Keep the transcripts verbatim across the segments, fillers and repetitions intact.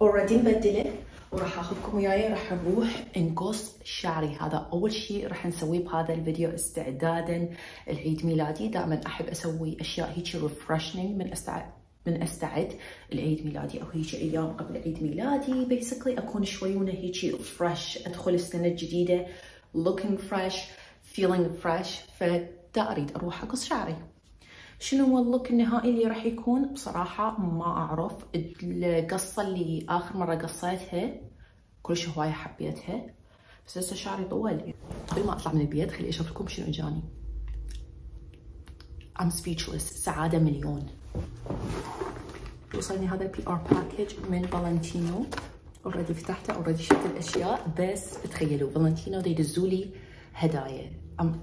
اوريدي مبدله وراح اخذكم وياي راح نروح نقص شعري. هذا اول شيء راح نسويه بهذا الفيديو استعدادا لعيد ميلادي. دائما احب اسوي اشياء هيك ريفرشنينج من استعد من استعد لعيد ميلادي او هيك ايام قبل عيد ميلادي. بيسكلي اكون شويونه هيك فريش، ادخل السنه الجديده looking fresh feeling fresh. فدا اريد اروح اقص شعري. شنو هو اللوك النهائي اللي راح يكون؟ بصراحة ما أعرف. القصة اللي آخر مرة قصيتها كلش هواية حبيتها، بس هسه شعري طول. قبل ما أطلع من البيت خلي أشوف لكم شنو إجاني. I'm speechless. سعادة مليون. وصلني هذا البي ار باكج من فالنتينو. اوريدي فتحته، اوريدي شفت الأشياء، بس تخيلوا فالنتينو دي يدزوا لي هدايا.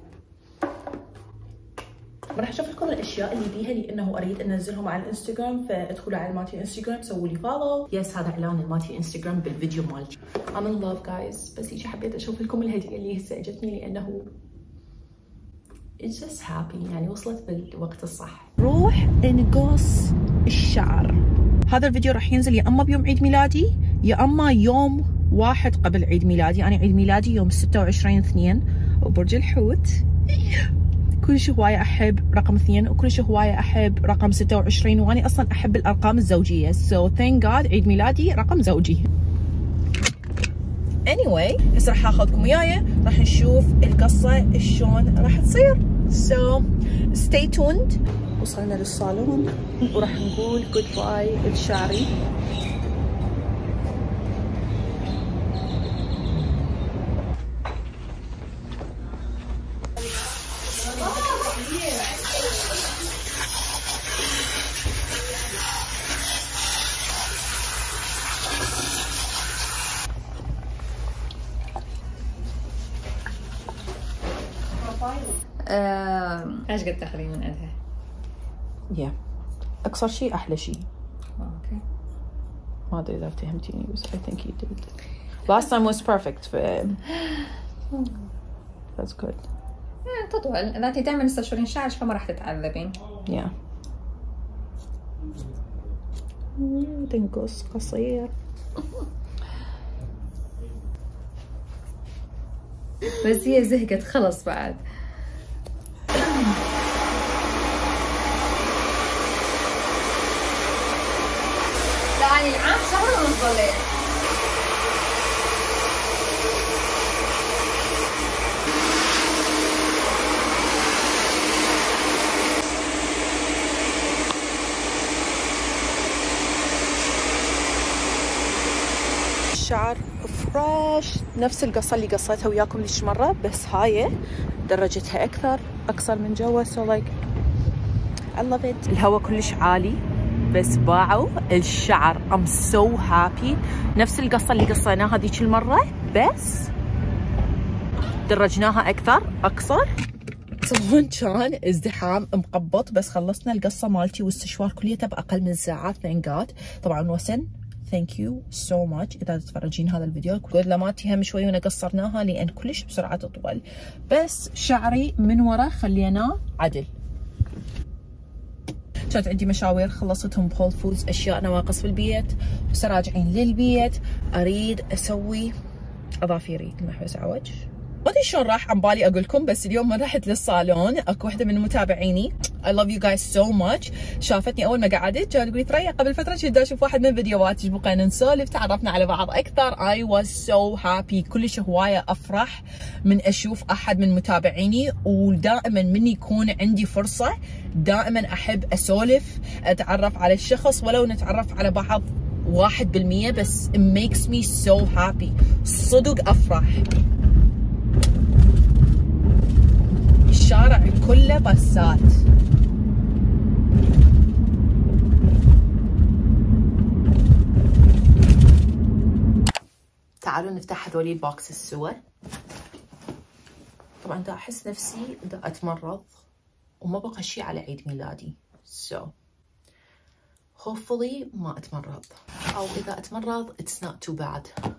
راح اشوف لكم الاشياء اللي بيها لانه اريد انزلهم على الانستغرام، فادخلوا على مالتي الانستغرام سووا لي فولو. يس هذا اعلان مالتي الانستغرام بالفيديو مالتي. I'm in love guys. بس هيك حبيت اشوف لكم الهديه اللي هسه اجتني لانه it's just happy، يعني وصلت بالوقت الصح. روح نقص الشعر. هذا الفيديو راح ينزل يا اما بيوم عيد ميلادي يا اما يوم واحد قبل عيد ميلادي. انا عيد ميلادي يوم ستة وعشرين اثنين وبرج الحوت. كلش هواية أحب رقم اثنين وكلش هواية أحب رقم ستة وعشرين، وأنا أصلا أحب الأرقام الزوجية. so thank god عيد ميلادي رقم زوجي. anyway هسه راح آخذكم وياي راح نشوف القصة شلون راح تصير. so stay tuned. وصلنا للصالون وراح نقول goodbye لشعري. ايش قد تاخذين من عندها؟ يا اقصر شيء احلى شيء. اوكي ما ادري اذا افتهمتيني بس I think you did. Last time was perfect. ف that's good. تطول اذا انت دائما تستشعرين شعرك فما راح تتعذبين. يا تنقص قصير. بس هي زهقت خلص بعد. يعني العام شهر ونص ضليت. الشعر فريش نفس القصة اللي قصيتها وياكم ليش مرة، بس هاي درجتها أكثر أقصر من جوا. so like I love it. الهواء كلش عالي بس باعوا الشعر. I'm so happy. نفس القصة اللي قصيناها هذيك المرة بس درجناها أكثر أقصر. صون كان ازدحام مقبط بس خلصنا القصة مالتي والاستشوار كليته بأقل من ساعة thank god. طبعا وسن thank you so much إذا تتفرجين هذا الفيديو. قد لماتي هم شوي وانا قصرناها لأن كلش بسرعة تطول، بس شعري من ورا خليناه عدل. كانت عندي مشاوير خلصتهم بهول فودز، اشياء نواقص في البيت، هسه راجعين للبيت. اريد اسوي اظافيري المحبس عوج. ما ادري شلون راح عن بالي اقول لكم، بس اليوم ما رحت للصالون. اكو وحده من متابعيني I love you guys so much شافتني اول ما قعدت كانت تقول ثريا قبل فتره كنت اشوف واحد من فيديوهاتك بقينا نسولف تعرفنا على بعض اكثر. I was so happy. كلش هوايه افرح من اشوف احد من متابعيني، ودائما من يكون عندي فرصه دائما احب اسولف اتعرف على الشخص ولو نتعرف على بعض واحد بالمية، بس it makes me so happy. صدق افرح. الشارع كله بسات. تعالوا نفتح هذولي البوكس سوا. طبعا دا احس نفسي دا اتمرض وما بقى شيء على عيد ميلادي. so hopefully ما اتمرض، او اذا اتمرض it's not too bad.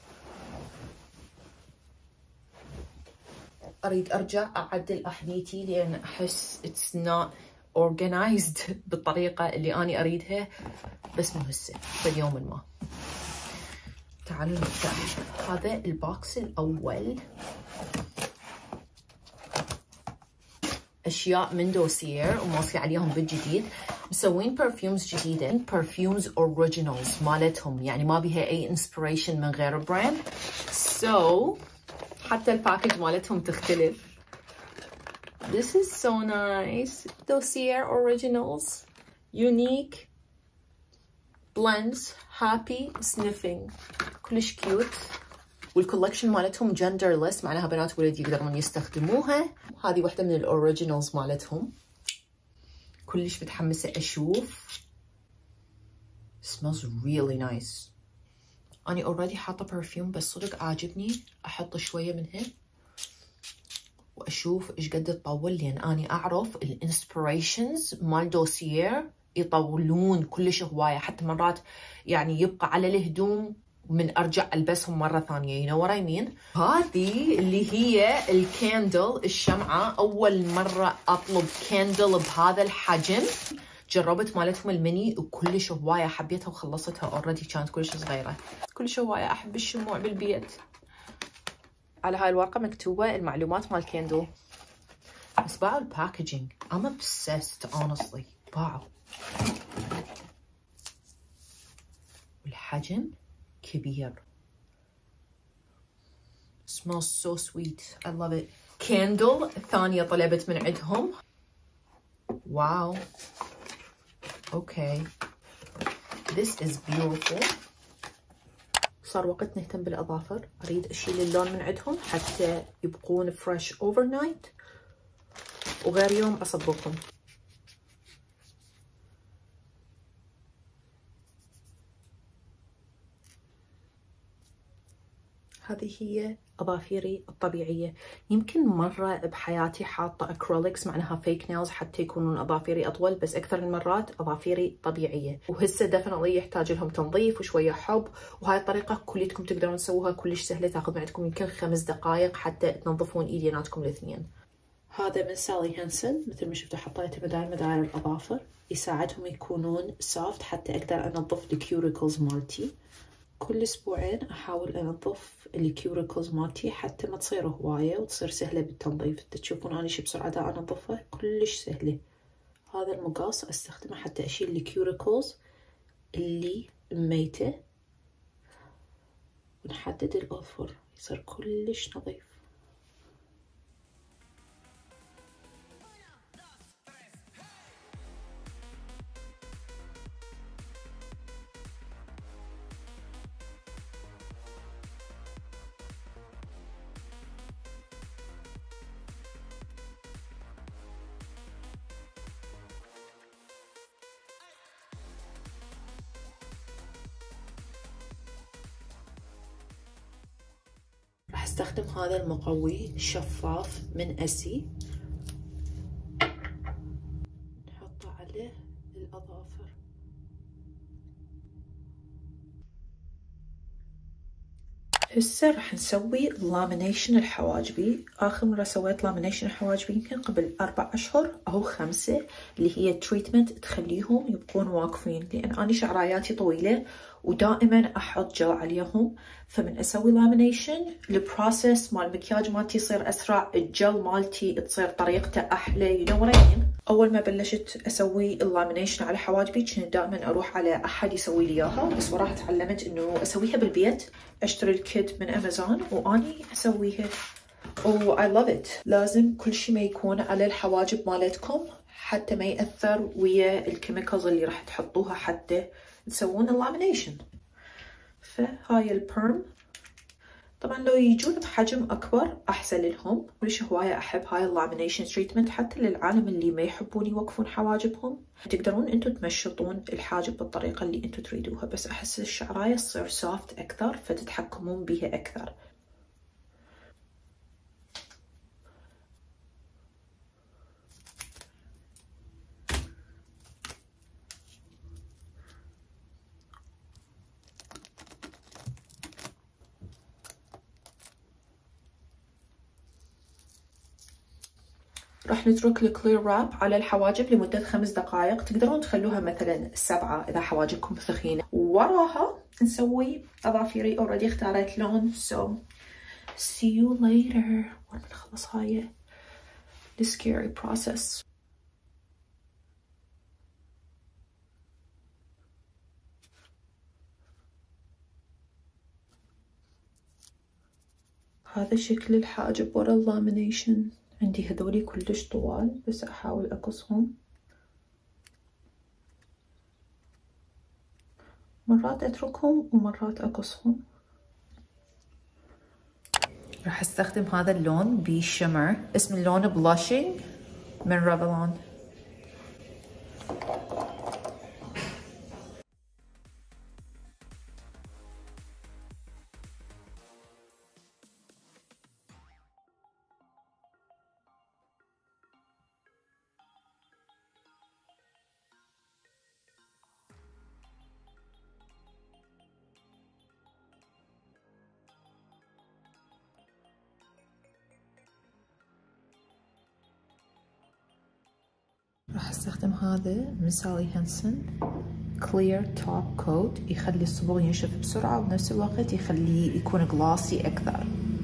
اريد ارجع اعدل احذيتي لان احس it's not organized بالطريقه اللي اني اريدها، بس مو هسه فاليوم ما. تعالوا نبدأ. هذا البوكس الأول، أشياء من دوسير وموصي عليهم بالجديد. مسوين برفيومز جديدة، برفيومز اوريجينالز مالتهم، يعني ما بيها أي انسبريشن من غير براند. سو so, حتى الباكج مالتهم تختلف. This is so nice. Dossier Originals. Unique. Blends. Happy. Sniffing. كلش كيوت. والكولكشن مالتهم genderless، معناها بنات ولد يقدرون يستخدموها. هذه واحدة من الأوريجينالز مالتهم. كلش متحمسة أشوف. Smells really nice. أنا already حاطة برفيوم بس صدق عاجبني أحط شوية منها وأشوف إيش قد تطول، لأن أنا أعرف الانسبريشنز مال دوسير يطولون كلش هواية، حتى مرات يعني يبقى على الهدوم من أرجع ألبسهم مرة ثانية. you know what I mean. هذه اللي هي الكاندل الشمعة، أول مرة أطلب كاندل بهذا الحجم. جربت مالتهم الميني وكلش هواية حبيتها وخلصتها اوريدي، كانت كلش صغيرة. كلش هواية أحب الشموع بالبيت. على هاي الورقة مكتوبة المعلومات مال كاندل، بس باعوا الباكجينج. I'm obsessed honestly. باعوا والحجم كبير. smells so sweet. I love it. كاندل ثانية طلبت من عندهم. واو. اوكي. This is beautiful. صار وقت نهتم بالأظافر. أريد أشيل اللون من عندهم حتى يبقون فريش overnight، وغير يوم أصبغهم. هذه هي أظافيري الطبيعية. يمكن مرة بحياتي حاطة أكريليكس معناها فيك نيلز حتى يكونون أظافيري أطول، بس أكثر المرات أظافيري طبيعية، وهسه ديفنتلي يحتاج لهم تنظيف وشوية حب. وهاي الطريقة كليتكم تقدرون تسووها، كلش سهلة، تاخذ معكم يمكن خمس دقائق حتى تنظفون إيديناتكم الاثنين. هذا من سالي هانسن، مثل ما شفتوا حطيته بدال مداير الأظافر، يساعدهم يكونون سوفت حتى أقدر أنظف الكيوريكلز مالتي. كل اسبوعين احاول انظف الكيوريكلز مالتي حتى ما تصير هوايه وتصير سهله بالتنظيف. تشوفون اني شو بسرعه دا انظفها، كلش سهله. هذا المقص استخدمه حتى اشيل الكيوريكلز اللي ميته، ونحدد الاظفر يصير كلش نظيف. راح استخدم هذا المقوي شفاف من اسي، نحطه على الاظافر. هسه راح نسوي لامينيشن الحواجبي. اخر مره سويت لامينيشن الحواجبي يمكن قبل اربع اشهر او خمسه، اللي هي تريتمنت تخليهم يبقون واقفين، لان اني شعراياتي طويله ودائما احط جل عليهم. فمن اسوي لامينيشن البروسيس مال المكياج مالتي يصير اسرع، الجل مالتي تصير طريقته احلى. you know what I mean. اول ما بلشت اسوي اللامينيشن على حواجبي كنت دائما اروح على احد يسوي لي اياها، بس وراها تعلمت انه اسويها بالبيت. اشتري الكيت من امازون واني اسويها. و I love it. لازم كل شيء ما يكون على الحواجب مالتكم حتى ما يأثر ويا الكيميكالز اللي راح تحطوها حتى تسوون اللامينيشن. فهاي البيرم طبعا لو يجون بحجم اكبر احسن لهم. كلش هوايه احب هاي اللامينيشن تريتمنت حتى للعالم اللي ما يحبون يوقفون حواجبهم. تقدرون انتم تمشطون الحاجب بالطريقه اللي انتم تريدوها، بس احس الشعرايه تصير سوفت اكثر فتتحكمون بيها اكثر. راح نترك الكلير راب على الحواجب لمدة خمس دقائق. تقدرون تخلوها مثلا سبعة إذا حواجبكم ثخينة. وراها نسوي اظافيري. اوريدي اختاريت لون so see you later. وين بنخلص هاي the scary process. هذا شكل الحاجب ورا اللامينيشن. عندي هذولي كلش طوال بس احاول اقصهم. مرات اتركهم ومرات اقصهم. راح استخدم هذا اللون بشمر، اسم اللون بلاشينج من ريفلون. راح استخدم هذا من سالي هانسون كلير توب كوت، يخلي الصبغ ينشف بسرعة وبنفس الوقت يخليه يكون جلاسي أكثر.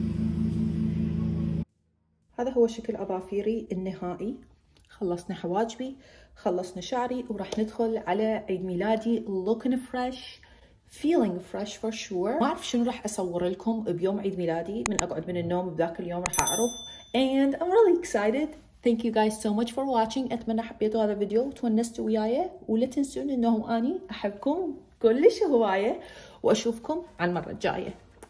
هذا هو شكل أظافيري النهائي. خلصنا حواجبي، خلصنا شعري، وراح ندخل على عيد ميلادي looking fresh feeling fresh for sure. ما أعرف شنو راح أصور لكم بيوم عيد ميلادي، من أقعد من النوم بذاك اليوم راح أعرف and I'm really excited. Thank you guys so much for watching. أتمنى حبيتوا هذا الفيديو وتونستوا وياي، ولا تنسون إنهم أني أحبكم كلش هواية، وأشوفكم على المرة الجاية.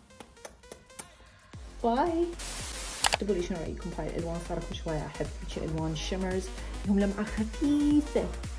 باي. اكتبوا لي شنو رأيكم بهاي الألوان. صارت شوية أحب هيك ألوان الشيمرز، هم لمعة خفيفة.